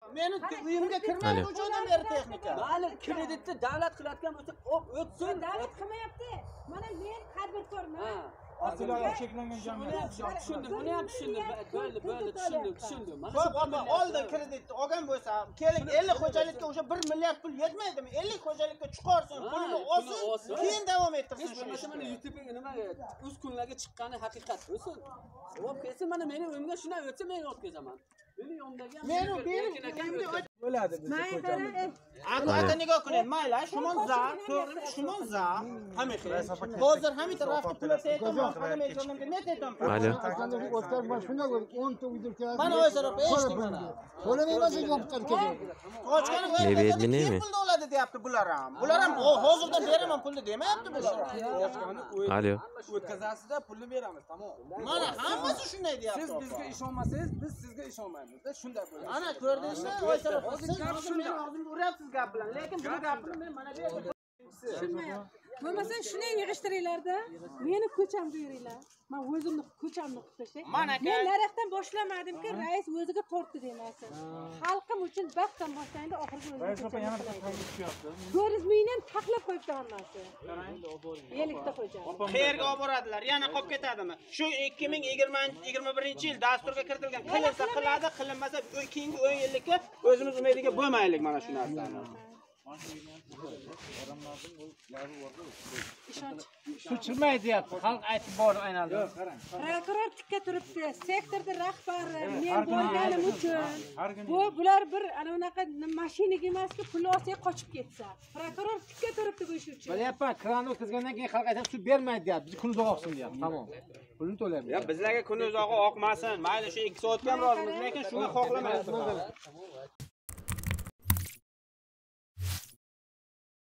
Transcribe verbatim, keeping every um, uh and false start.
Meni uyimga kirmaydi o'shandan beri texnika. Mayli, kreditni davlat qilayotgan bo'lsa, o'tsin. Davlat qilmayapti. Mana men tadbirkorman. Asliga cheklangan jamiyat. Tushundim, buni ham tushundim. Bo'ldi, bo'ldi, tushundim, tushundim. Xo'p, opa, oldi kreditni olgan bo'lsa, keling ellik xo'jalikka o'sha bir milliard pul yetmaydimi? ellik xo'jalikka chiqarsin, pulini olsin, keyin davom ettirsin shu ishni. Mana YouTube'ga nima uz kunlarga chiqqani haqiqat bo'lsin. Olib kelsin, mana meni uyimga shunday o'tsa men olib kelaman. Meni yonimdagi ham Meni benim bo'ladi bizning ko'chamiz. Aka aka nigoh qiling, mayli, shumon za, to'g'ri, shumon za. Hamisha. Hozir hamma tarafga pul aytdim, hamma aytganimga net aytaman. Alo. O'tkaz mana shunday o'n ta uydir keladi. Mana o'sha tarafga eshitdim mana. To'lamayman yopib keladi. Qochgani Bebeğini pul oladi deyapti bular ham. Bular ham hozirdan beraman pulni demayapti bular. Alo. O'tkazasizda pulni beramiz, tamom. Mana hammasi shunday deyapti. Siz bizga ishonmasangiz, biz sizga ishonmaymiz. Shunday bo'ladi. Ana ko'rdingizmi? O'sha tarafga siz shunday og'zimga uryapsiz gap bilan, lekin bu gapni men mana bu yerga Bo'lmasa shuni yig'ishtiringlarda, meni ko'chamga yuringlar. Men o'zimni ko'chamni qilib tashlay. Men naryoqdan boshlamadimki, rais o'ziga tortdi demasin. Xalqim uchun baxtdan boshlaydi, oxirgi o'ziga. to'rt yuz mingdan taklif qo'yibdi hammasi. ellikta xo'ja. Qayerga olib boradilar? Yana qolib ketadimi? Shu ikki ming yigirma birinchi yil dasturga kiritilgan qilinsa qiladi, qilinmasa keyingi o'n yillikka o'zimiz umidiga bo'lmaylik mana shu narsani. Suv chiqmaydi deyapti. Xalq aytib bor aynan. Prokuror tikka turibdi. Sektorda rahbari men bo'lganim uchun. Bu bular bir ana unaqa mashinaga emas-ku, pul olsa qochib ketsa. Prokuror tikka turibdi bu ish uchun. Bilyapman, kranni o'tkazgandan keyin xalq aytadi, suv bermaydi deyapti. Biz kuniga oqsin deyapti. Tamom. Pulni to'laymiz. Ya bizlarga kuniga oqmasin. Mayli shu ikki soatga ham rozimiz, lekin shuni xohlamayapmiz.